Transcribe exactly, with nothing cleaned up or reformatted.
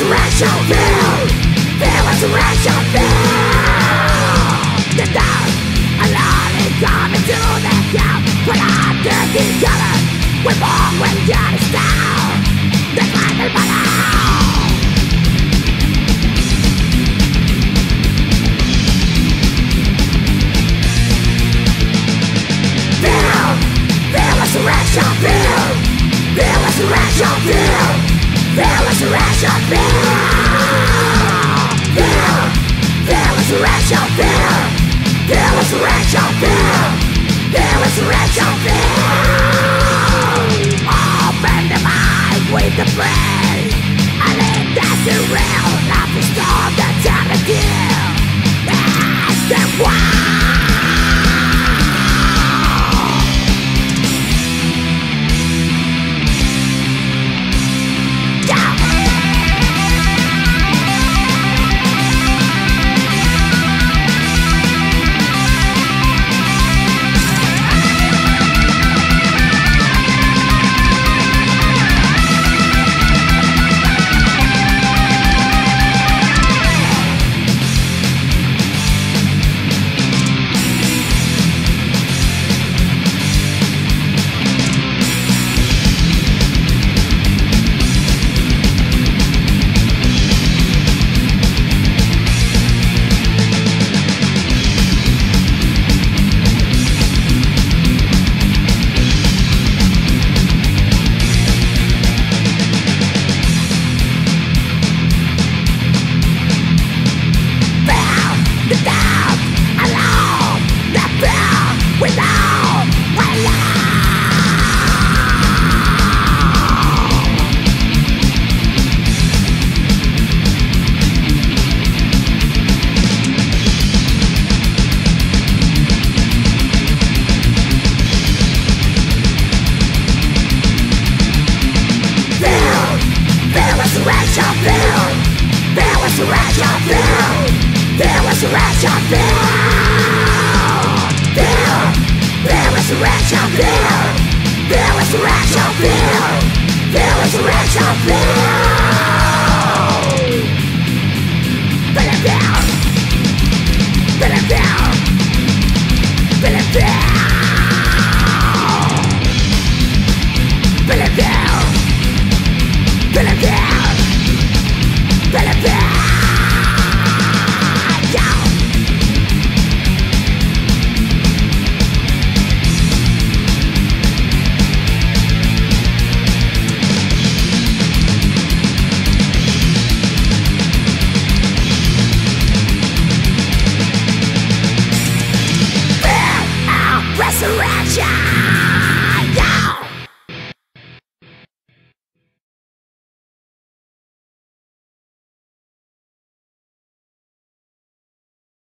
resurrection feel, the resurrection feel. The dark alone is coming to the camp. When I'm dirty colored, we're born when God is down. The final battle. Feel, the resurrection feel, the resurrection feel, the resurrection feel. Feel, the resurrection feel, the resurrection feel, the resurrection feel. Open the mind with the brain, and let that surreal of the storm that's on the deal. That's the one. Been it down, been it down.